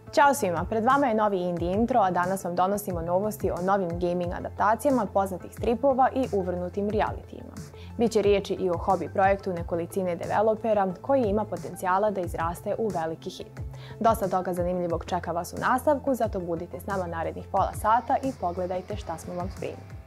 Ćao svima, pred vama je novi indie intro, a danas vam donosimo novosti o novim gaming adaptacijama poznatih stripova i uvrnutim realitijima. Biće riječi i o hobi projektu nekolicine developera koji ima potencijala da izraste u veliki hit. Dosta toga zanimljivog čeka vas u nastavku, zato budite s nama narednih pola sata i pogledajte šta smo vam spremili.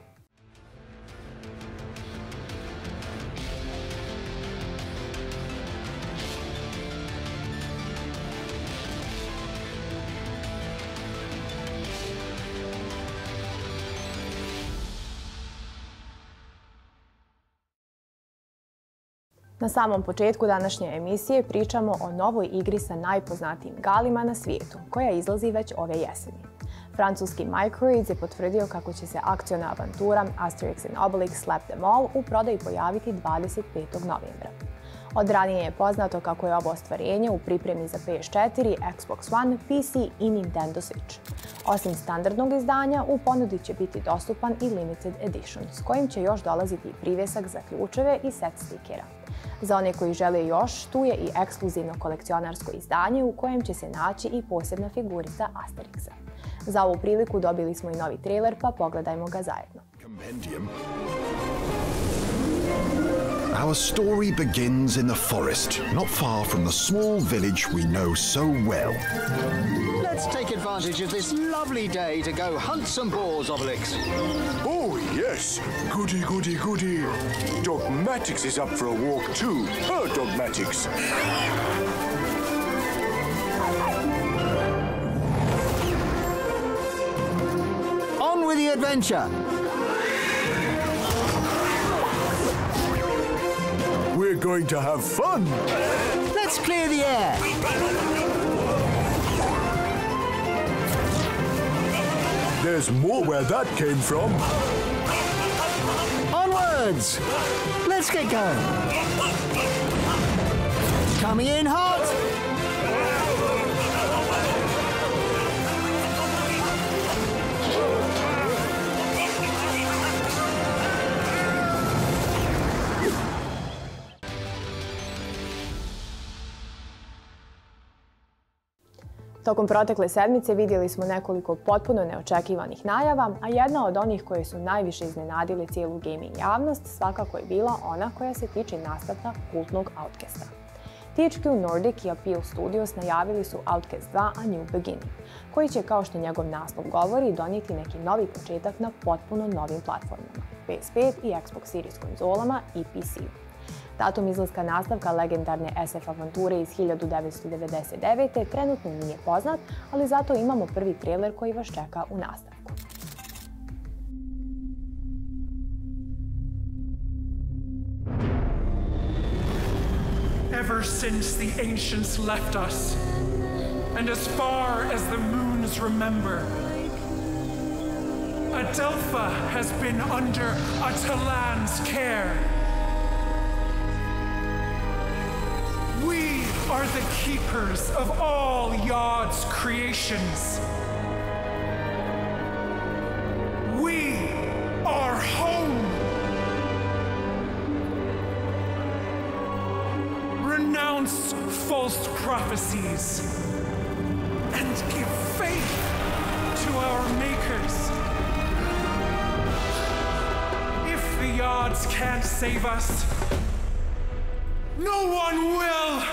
Na samom početku današnje emisije pričamo o novoj igri sa najpoznatijim galima na svijetu, koja izlazi već ove jeseni. Francuski Microids je potvrdio kako će se akciona avantura Asterix and Obelix Slap Them All u prodaji pojaviti 25. novembra. Od ranije je poznato kako je ovo ostvarenje u pripremi za PS4, Xbox One, PC i Nintendo Switch. Osim standardnog izdanja, u ponudi će biti dostupan i Limited Edition, s kojim će još dolaziti i privjesak za ključeve i set stikera. Za one koji žele još, tu je i ekskluzivno kolekcionarsko izdanje u kojem će se naći i posebna figurica Asterixa. Za ovu priliku dobili smo i novi trailer, pa pogledajmo ga zajedno. Our story begins in the forest, not far from the small village we know so well. Let's take advantage of this lovely day to go hunt some boars, Obelix. Oh, yes. Goody, goody, goody. Dogmatix is up for a walk, too. Dogmatix. On with the adventure. We're going to have fun. Let's clear the air. There's more where that came from. Onwards. Let's get going. Coming in hot. Tokom protekle sedmice vidjeli smo nekoliko potpuno neočekivanih najava, a jedna od onih koje su najviše iznenadile cijelu gaming javnost svakako je bila ona koja se tiče nastavka kultnog Outcasta. THQ Nordic i Appeal Studios najavili su Outcast 2 A New Beginning, koji će, kao što njegov naslov govori, donijeti neki novi početak na potpuno novim platformama, PS5 i Xbox Series konzolama i PC-u. Datum izlaska nastavka legendarne SF avanture iz 1999. trenutno nije poznat, ali zato imamo prvi trailer koji vas čeka u nastavku. Ever since the ancients left us, and as far as the moons remember, Adelpha has been under Atalan's care. We are the keepers of all Yod's creations. We are home. Renounce false prophecies and give faith to our makers. If the Yods can't save us, no one will!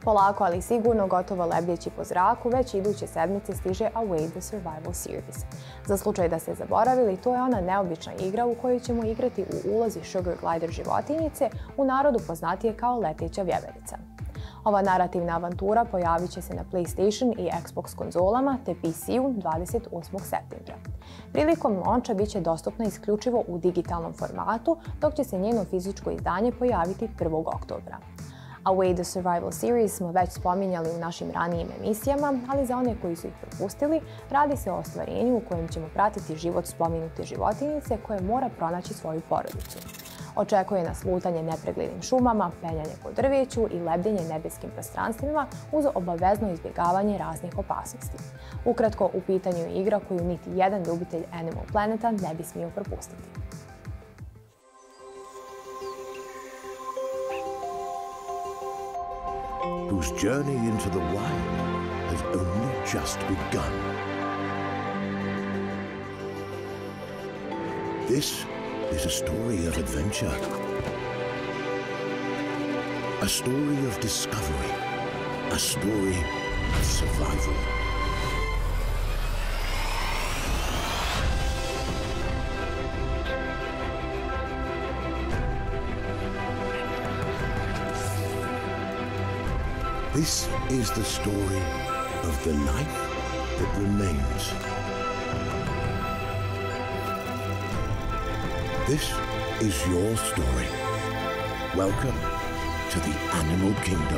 Polako, ali sigurno, gotovo lebdeći po zraku, već iduće sedmice stiže Away the Survival Series. Za slučaj da ste zaboravili, to je ona neobična igra u kojoj ćemo igrati u ulozi Sugar Glider životinjice, u narodu poznatije kao leteća vjeverica. Ova narativna avantura pojavit će se na PlayStation i Xbox konzolama te PC-u 28. septembra. Prilikom launcha bit će dostupna isključivo u digitalnom formatu, dok će se njeno fizičko izdanje pojaviti 1. oktobra. Away the Survival Series smo već spominjali u našim ranijim emisijama, ali za one koji su ih propustili, radi se o ostvarenju u kojem ćemo pratiti život spomenute životinjice koje mora pronaći svoju porodicu. Očekuje nas lutanje nepreglednim šumama, penjanje po drveću i lebdenje nebeskim prostranstvima uz obavezno izbjegavanje raznih opasnosti. Ukratko, u pitanju je igra koju niti jedan ljubitelj Animal Planeta ne bi smio propustiti. Whose journey into the wild has only just begun. This is a story of adventure, a story of discovery, a story of survival. This is the story of the life that remains. This is your story. Welcome to the Animal Kingdom.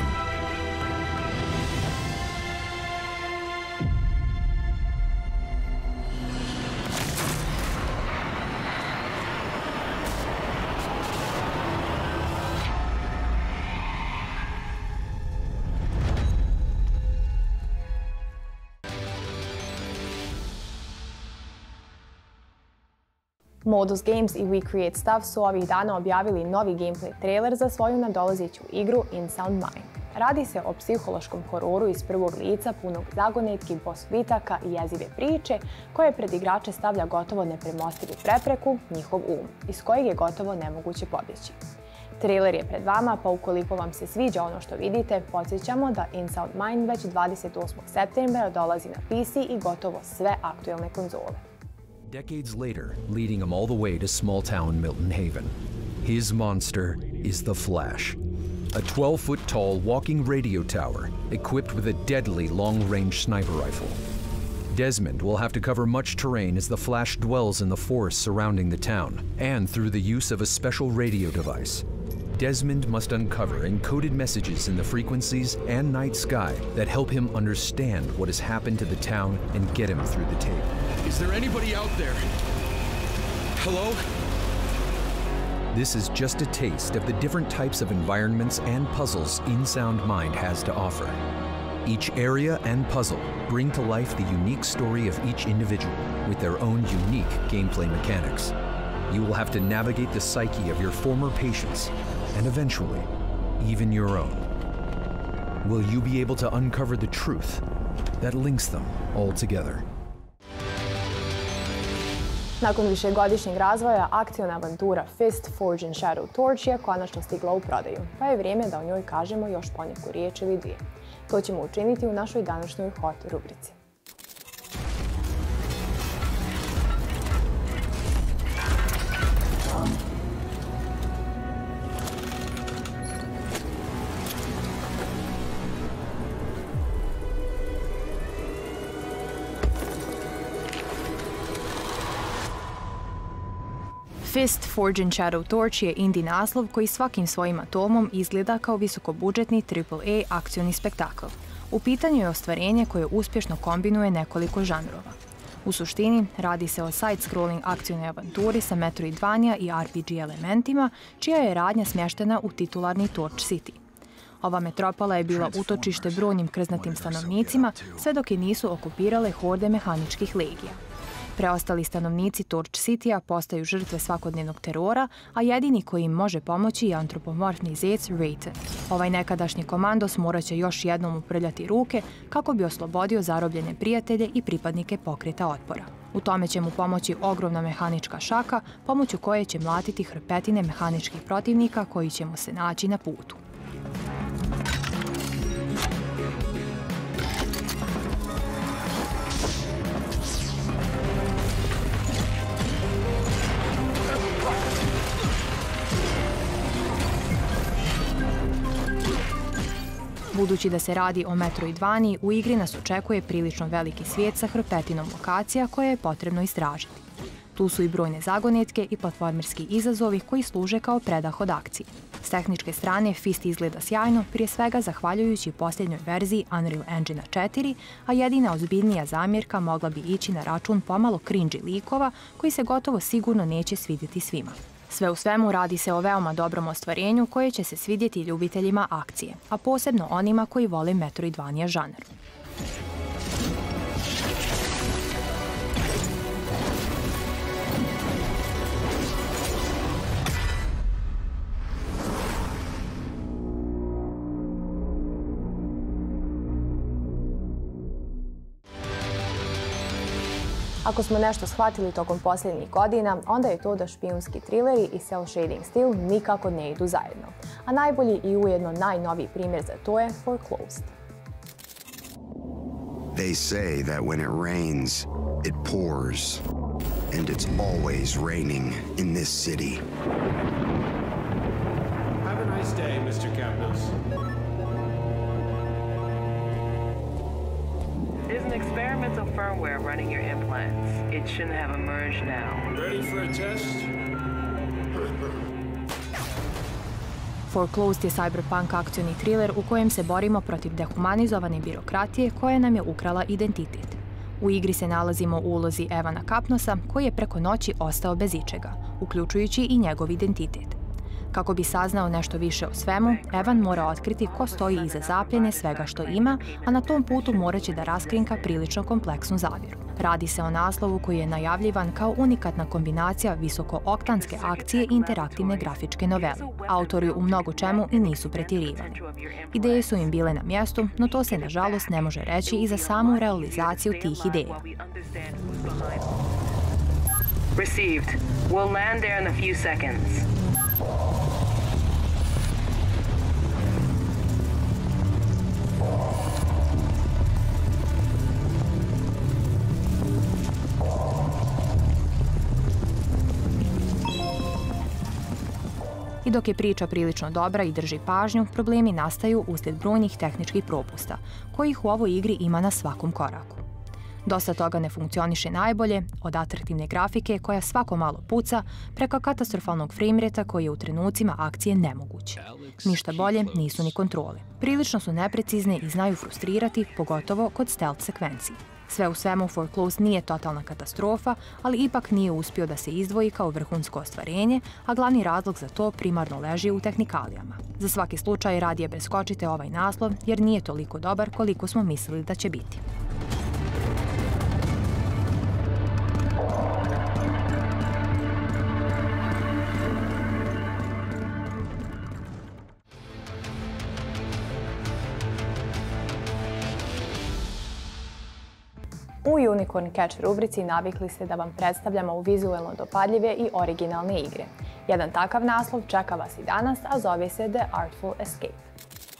Modus Games i We Create Stuff su ovih dana objavili novi gameplay trailer za svoju nadolazeću igru Insound Mind. Radi se o psihološkom hororu iz prvog lica punog zagonetki, boss bitaka i jezive priče koje pred igrače stavlja gotovo nepremostivu prepreku, njihov iz kojeg je gotovo nemoguće pobjeći. Trailer je pred vama, pa ukoliko vam se sviđa ono što vidite, podsjećamo da Insound Mind već 28. septembra dolazi na PC i gotovo sve aktuelne konzole. Decades later, leading him all the way to small town Milton Haven. His monster is the Flash, a 12-foot-tall walking radio tower equipped with a deadly long-range sniper rifle. Desmond will have to cover much terrain as the Flash dwells in the forest surrounding the town, and through the use of a special radio device. Desmond must uncover encoded messages in the frequencies and night sky that help him understand what has happened to the town and get him through the tape. Is there anybody out there? Hello? This is just a taste of the different types of environments and puzzles Insound Mind has to offer. Each area and puzzle bring to life the unique story of each individual with their own unique gameplay mechanics. You will have to navigate the psyche of your former patients and eventually, even your own. Will you be able to uncover the truth that links them all together? Nakon višegodišnjeg razvoja, akciona avantura Fist, Forge and Shadow Torch je konačno stigla u prodaju, pa je vrijeme da o njoj kažemo još poneku riječ ili dvije. To ćemo učiniti u našoj današnjoj Hot rubrici. Fist, Forge and Shadow Torch je indie naslov koji svakim svojim atomom izgleda kao visokobudžetni AAA akcioni spektakl. U pitanju je ostvarenje koje uspješno kombinuje nekoliko žanrova. U suštini, radi se o side-scrolling akcionoj avanturi sa Metroidvania i RPG elementima, čija je radnja smještena u titularni Torch City. Ova metropola je bila utočište brojnim krznatim stanovnicima, sve dok je nisu okupirale horde mehaničkih legija. Preostali stanovnici Torch City-a postaju žrtve svakodnevnog terora, a jedini koji im može pomoći je antropomorfni zec Raiden. Ovaj nekadašnji komandos morat će još jednom uprljati ruke kako bi oslobodio zarobljene prijatelje i pripadnike pokreta otpora. U tome će mu pomoći ogromna mehanička šaka, pomoću koje će mlatiti hrpetine mehaničkih protivnika koji će mu se naći na putu. Budući da se radi o Metroidvaniji, u igri nas očekuje prilično veliki svijet sa hrpetinom lokacija koje je potrebno istražiti. Tu su i brojne zagonetke i platformerski izazovi koji služe kao predah od akcije. S tehničke strane, Fist izgleda sjajno, prije svega zahvaljujući posljednjoj verziji Unreal Engine 4, a jedina ozbiljnija zamjerka mogla bi ići na račun pomalo cringy likova koji se gotovo sigurno neće svidjeti svima. Sve u svemu radi se o veoma dobrom ostvarenju koje će se svidjeti ljubiteljima akcije, a posebno onima koji vole Metroidvania žanr. Ako smo nešto shvatili tokom posljednjih godina, onda je to da špijunski trileri i cel shading stil nikako ne idu zajedno. A najbolji i ujedno najnoviji primjer za to je Foreclosed. They say that when it rains, it pours. And it's always raining in this city. Have a nice day, Mr. Kapnos. There's an experimental firmware running your implants. It shouldn't have emerged now. Ready for a test? Foreclosed je cyberpunk akcioni thriller u kojem se borimo protiv dehumanizovane birokratije koja nam je ukrala identitet. U igri se nalazimo u ulozi Evana Kapnosa koji je preko noći ostao bez ičega, uključujući i njegov identitet. Kako bi saznao nešto više o svemu, Evan mora otkriti ko stoji iza zapljene svega što ima, a na tom putu morat će da raskrinka prilično kompleksnu zavjeru. Radi se o naslovu koji je najavljivan kao unikatna kombinacija visokooktanske akcije i interaktivne grafičke novele. Autori u mnogo čemu i nisu pretjerivani. Ideje su im bile na mjestu, no to se nažalost ne može reći i za samu realizaciju tih ideja. Received. We'll land there in a few seconds. I dok je priča prilično dobra i drži pažnju, problemi nastaju uslijed brojnih tehničkih propusta, kojih u ovoj igri ima na svakom koraku. Dosta toga ne funkcioniše najbolje, od atraktivne grafike koja svako malo puca, preko katastrofalnog framerata koji je u trenucima akcije nemoguć. Ništa bolje nisu ni kontrole. Prilično su neprecizne i znaju frustrirati, pogotovo kod stealth sekvenciji. Sve u svemu, Foreclosed nije totalna katastrofa, ali ipak nije uspio da se izdvoji kao vrhunsko ostvarenje, a glavni razlog za to primarno leži u tehnikalijama. Za svaki slučaj radije preskočite ovaj naslov jer nije toliko dobar koliko smo mislili da će biti. U Unicorn Catch rubrici navikli ste da vam predstavljamo vizuelno dopadljive i originalne igre. Jedan takav naslov čeka vas i danas, a zove se The Artful Escape.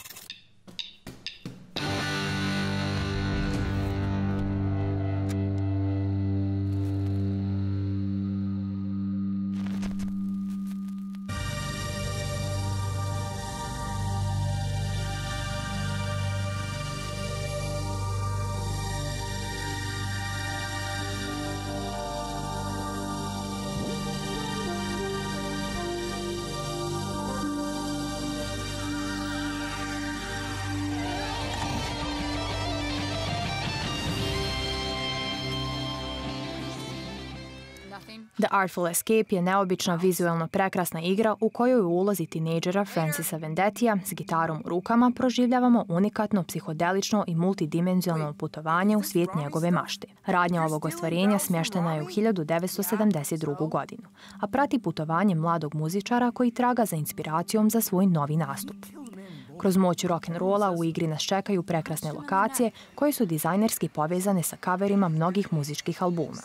The Artful Escape je neobična vizuelno prekrasna igra u kojoj u ulozi tinejdžera Francisa Vendettija s gitarom u rukama proživljavamo unikatno, psihodelično i multidimenzionalno putovanje u svijet njegove mašte. Radnja ovog ostvarenja smještena je u 1972. godinu, a prati putovanje mladog muzičara koji traga za inspiracijom za svoj novi nastup. Kroz moć rock'n'rolla u igri nas čekaju prekrasne lokacije koje su dizajnerski povezane sa kaverima mnogih muzičkih albuma.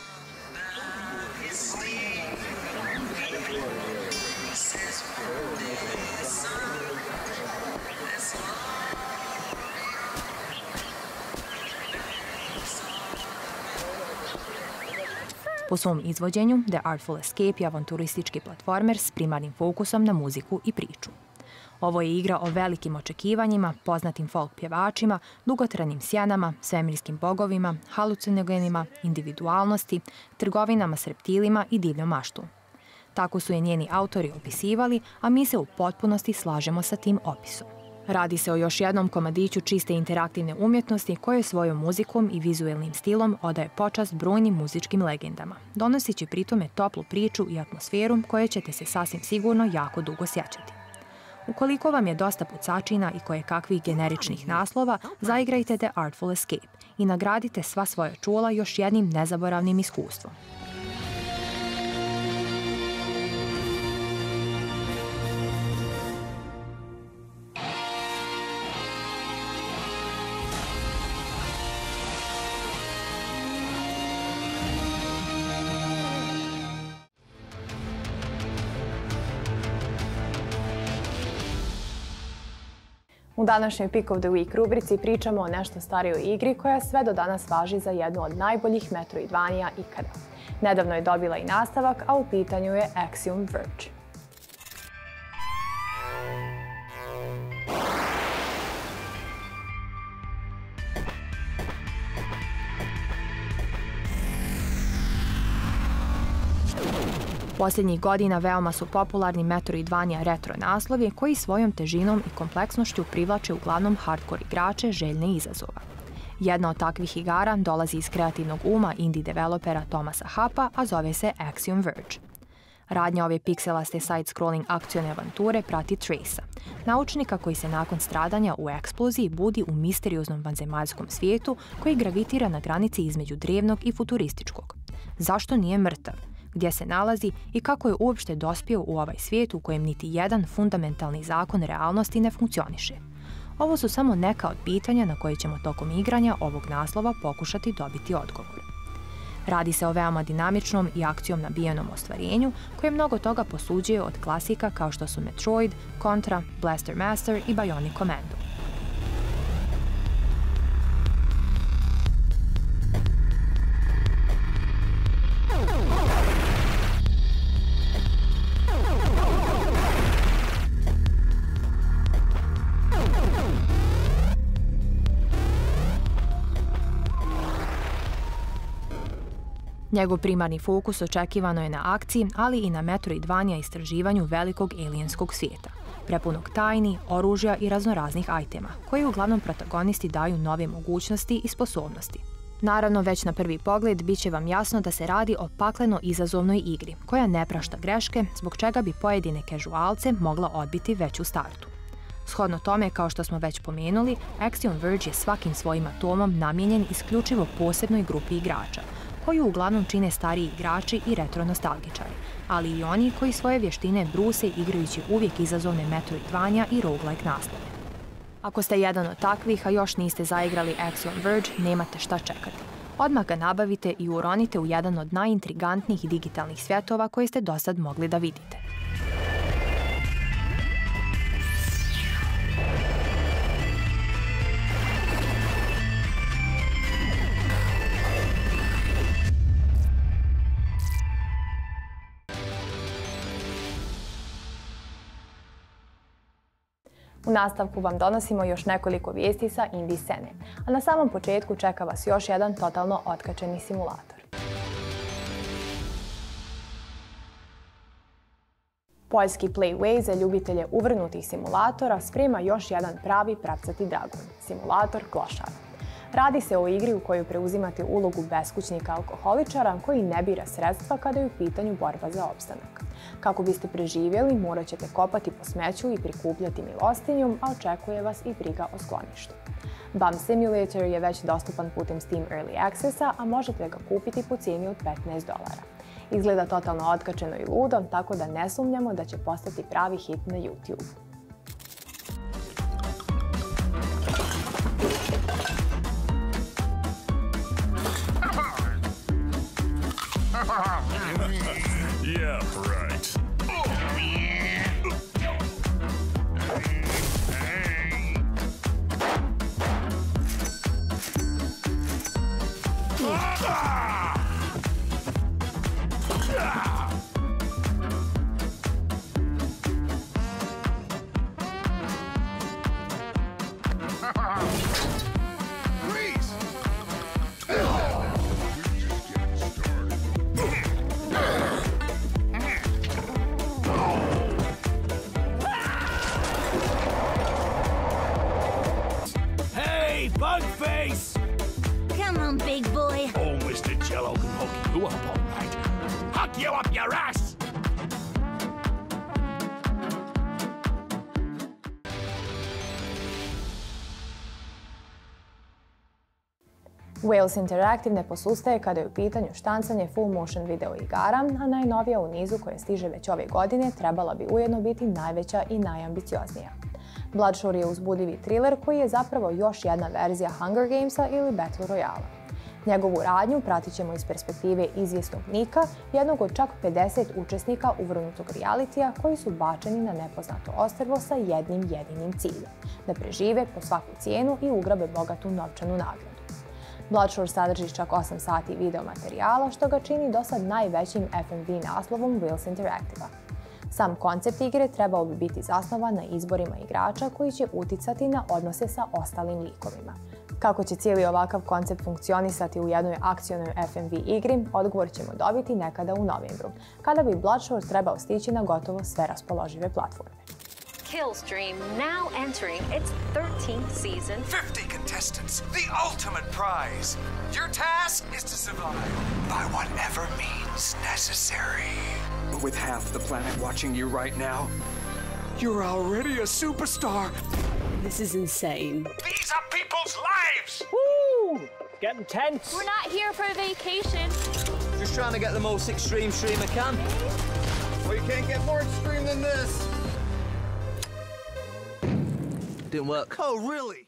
Po svom izvođenju, The Artful Escape je avanturistički platformer s primarnim fokusom na muziku i priču. Ovo je igra o velikim očekivanjima, poznatim folk pjevačima, dugotrajnim sjenama, svemirskim bogovima, halucinogenima, individualnosti, trgovinama s reptilima i divljom maštom. Tako su je njeni autori opisivali, a mi se u potpunosti slažemo sa tim opisom. Radi se o još jednom komadiću čiste interaktivne umjetnosti koje svojom muzikom i vizuelnim stilom odaje počast brojnim muzičkim legendama, donoseći pritome toplu priču i atmosferu koje ćete se sasvim sigurno jako dugo sjećati. Ukoliko vam je dosta pucačina i koje kakvih generičnih naslova, zaigrajte The Artful Escape i nagradite sva svoja čula još jednim nezaboravnim iskustvom. U današnjoj Pick of the Week rubrici pričamo o nešto starijoj igri koja sve do danas važi za jednu od najboljih Metroidvanija ikada. Nedavno je dobila i nastavak, a u pitanju je Axiom Verge. Posljednjih godina veoma su popularni Metroidvania retro naslovi koji svojom težinom i kompleksnošću privlače uglavnom hardcore igrače željne izazova. Jedna od takvih igara dolazi iz kreativnog uma indie developera Thomasa Happa, a zove se Axiom Verge. Radnja ove pikselaste side-scrolling akcione avanture prati Trace-a, naučnika koji se nakon stradanja u eksploziji budi u misterioznom vanzemaljskom svijetu koji gravitira na granici između drevnog i futurističkog. Zašto nije mrtav? Gdje se nalazi i kako je uopšte dospio u ovaj svijet u kojem niti jedan fundamentalni zakon realnosti ne funkcioniše. Ovo su samo neka od pitanja na koje ćemo tokom igranja ovog naslova pokušati dobiti odgovor. Radi se o veoma dinamičnom i akcijom nabijenom ostvarenju koje mnogo toga posuđuje od klasika kao što su Metroid, Contra, Blaster Master i Bionic Commando. Njegov primarni fokus očekivano je na akciji, ali i na Metroidvania istraživanju velikog alienskog svijeta, prepunog tajni, oružja i raznoraznih itema, koji uglavnom protagonisti daju nove mogućnosti i sposobnosti. Naravno, već na prvi pogled bit će vam jasno da se radi o pakleno izazovnoj igri, koja ne prašta greške, zbog čega bi pojedine kežualce mogla odbiti već u startu. Shodno tome, kao što smo već pomenuli, Axiom Verge je svakim svojim atomom namijenjen isključivo posebnoj grupi igrača, koju uglavnom čine stariji igrači i retro nostalgičari, ali i oni koji svoje vještine bruse igrajući uvijek izazovne Metroidvania i roguelike naslove. Ako ste jedan od takvih, a još niste zaigrali Axiom Verge, nemate šta čekati. Odmah ga nabavite i uronite u jedan od najintrigantnijih digitalnih svjetova koje ste dosad mogli da vidite. U nastavku vam donosimo još nekoliko vijesti sa indie scene, a na samom početku čeka vas još jedan totalno otkačeni simulator. Poljski Playway za ljubitelje uvrnutih simulatora sprema još jedan pravi pravcati dragon, simulator klošara. Radi se o igri u kojoj preuzimate ulogu beskućnika alkoholičara koji ne bira sredstva kada je u pitanju borba za opstanak. Kako biste preživjeli, morat ćete kopati po smeću i prikupljati milostinjom, a očekuje vas i briga o skloništu. Bum Simulator je već dostupan putem Steam Early Accessa, a možete ga kupiti po cijeni od $15. Izgleda totalno otkačeno i ludo, tako da ne sumnjamo da će postati pravi hit na YouTube. Yeah, right. you up all right. Huck you up your ass! Wales Interactive ne posustaje kada je u pitanju štancanje full motion video igara, a najnovija u nizu koja stiže već ove godine trebala bi ujedno biti najveća i najambicioznija. Bloodshore je uzbudivi thriller koji je zapravo još jedna verzija Hunger Gamesa ili Battle Royale. Njegovu radnju pratit ćemo iz perspektive izvjesnog Nika, jednog od čak 50 učesnika uvrnutog realitija koji su bačeni na nepoznato ostrvo sa jednim jedinim ciljem – da prežive po svaku cijenu i ugrabe bogatu novčanu nagradu. Bloodshore sadrži čak 8 sati video materijala, što ga čini dosad najvećim FMV naslovom Wales Interactive-a. Sam koncept igre trebao bi biti zasnovan na izborima igrača koji će uticati na odnose sa ostalim likovima. Kako će cijeli ovakav koncept funkcionisati u jednoj akcionoj FMV igri, odgovor ćemo dobiti nekada u novembru, kada bi Bloodshore trebao stići na gotovo sve raspoložive platforme. Killstream now entering its 13th season. 50 contestants, the ultimate prize. Your task is to survive by whatever means necessary. With half the planet watching you right now, you're already a superstar. This is insane. These are people's lives! Woo! Getting tense. We're not here for a vacation. Just trying to get the most extreme stream I can. Well, you can't get more extreme than this. Didn't work. Oh, really?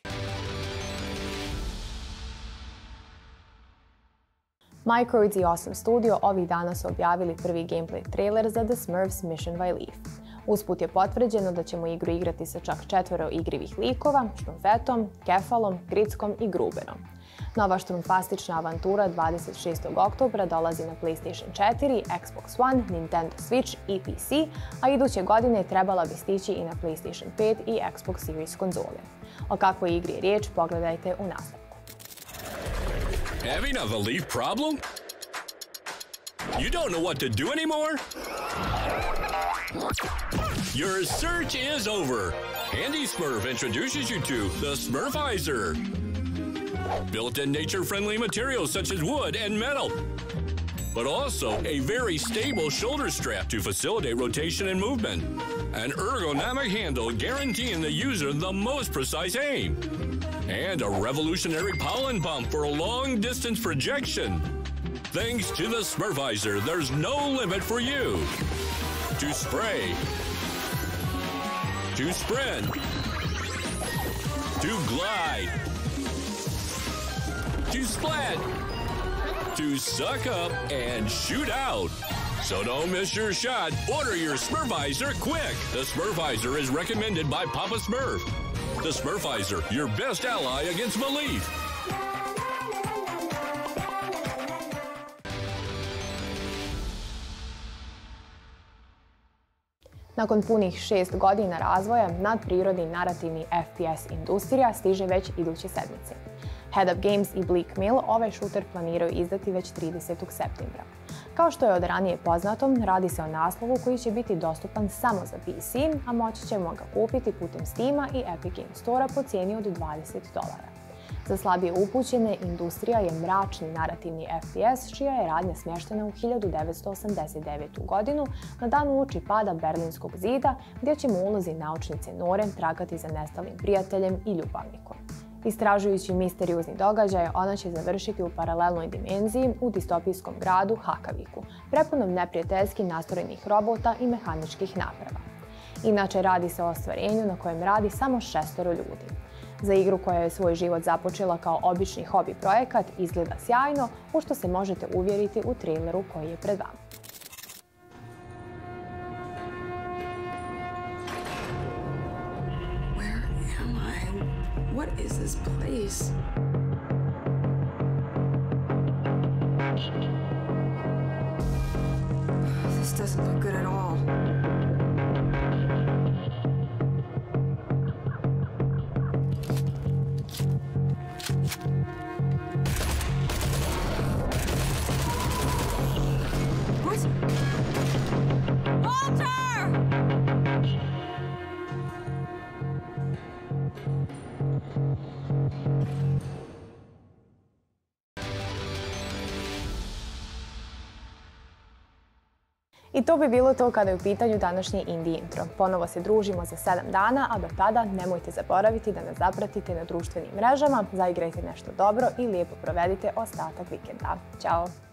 Microids i Awesome Studio ovih dana su objavili prvi gameplay trailer za The Smurfs Mission by Leaf. Usput je potvrđeno da ćemo igru igrati sa čak 4 igrivih likova, Štrumfetom, Kefalom, Grickom i Gruberom. Nova štrumfastična avantura 26. oktobra dolazi na PlayStation 4, Xbox One, Nintendo Switch i PC, a iduće godine trebala bi stići i na PlayStation 5 i Xbox Series konzole. O kakvoj igri je riječ, pogledajte u nastavku. Having a leaf problem? You don't know what to do anymore? Your search is over. Handy Smurf introduces you to the Smurfizer. Built-in nature-friendly materials such as wood and metal, but also a very stable shoulder strap to facilitate rotation and movement. An ergonomic handle guaranteeing the user the most precise aim. And a revolutionary pollen pump for long-distance projection. Thanks to the Smurfizer, there's no limit for you. To spray, to sprint, to glide, to splat, to suck up and shoot out. So don't miss your shot. Order your Smurfizer quick. The Smurfizer is recommended by Papa Smurf. The Smurfizer, your best ally against Belief. Nakon punih 6 godina razvoja, nadprirodni narativni FPS industrija stiže već iduće sedmice. Head Up Games i Bleak Mill ovaj šuter planiraju izdati već 30. septembra. Kao što je od ranije poznato, radi se o naslovu koji će biti dostupan samo za PC, a moći ćemo ga kupiti putem Steama i Epic Games Store-a po cijeni od $20. Za slabije upućene, industrija je mračni narativni FPS čija je radnja smještena u 1989. godinu na dan uoči pada Berlinskog zida, gdje ćemo u ulozi naučnice Nore tragati za nestalim prijateljem i ljubavnikom. Istražujući misteriozni događaj, ona će završiti u paralelnoj dimenziji u distopijskom gradu Hakaviku, prepunom neprijateljski nastrojenih robota i mehaničkih naprava. Inače, radi se o ostvarenju na kojem radi samo 6 ljudi. Za igru koja je svoj život započela kao obični hobi projekat izgleda sjajno, u što se možete uvjeriti u traileru koji je pred vama. What is this place? This doesn't look good at all. What? Walter! I to bi bilo to kada je u pitanju današnji Indie Intro. Ponovo se družimo za 7 dana, a do tada nemojte zaboraviti da nas zapratite na društvenim mrežama, zaigrajte nešto dobro i lijepo provedite ostatak vikenda. Ćao!